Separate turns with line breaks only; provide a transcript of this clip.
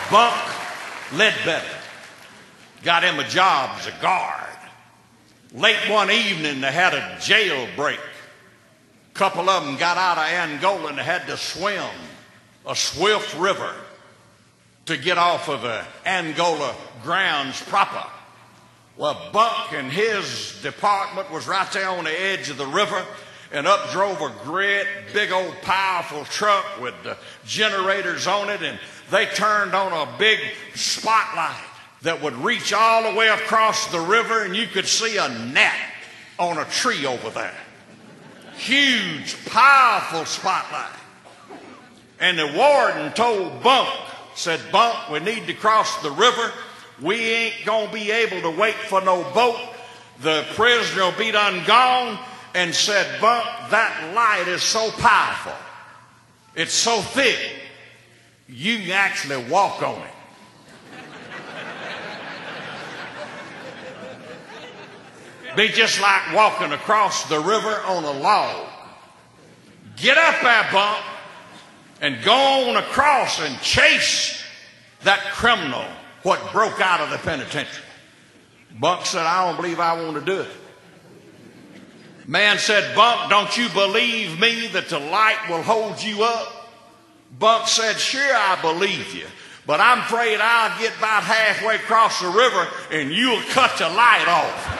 Bunk Ledbetter got him a job as a guard. Late one evening, they had a jailbreak. A couple of them got out of Angola and they had to swim a swift river to get off of the Angola grounds proper. Well, Bunk and his department was right there on the edge of the river, and up drove a great big old powerful truck with the generators on it, and they turned on a big spotlight that would reach all the way across the river, and you could see a gnat on a tree over there. Huge, powerful spotlight. And the warden told Bunk, said, Bunk, we need to cross the river. We ain't gonna be able to wait for no boat. The prisoner will be done gone. And said, Bunk, that light is so powerful, it's so thick, you can actually walk on it. Be just like walking across the river on a log. Get up there, Bunk, and go on across and chase that criminal what broke out of the penitentiary. Bunk said, I don't believe I want to do it. Man said, Bunk, don't you believe me that the light will hold you up? Bunk said, sure, I believe you, but I'm afraid I'll get about halfway across the river and you'll cut the light off.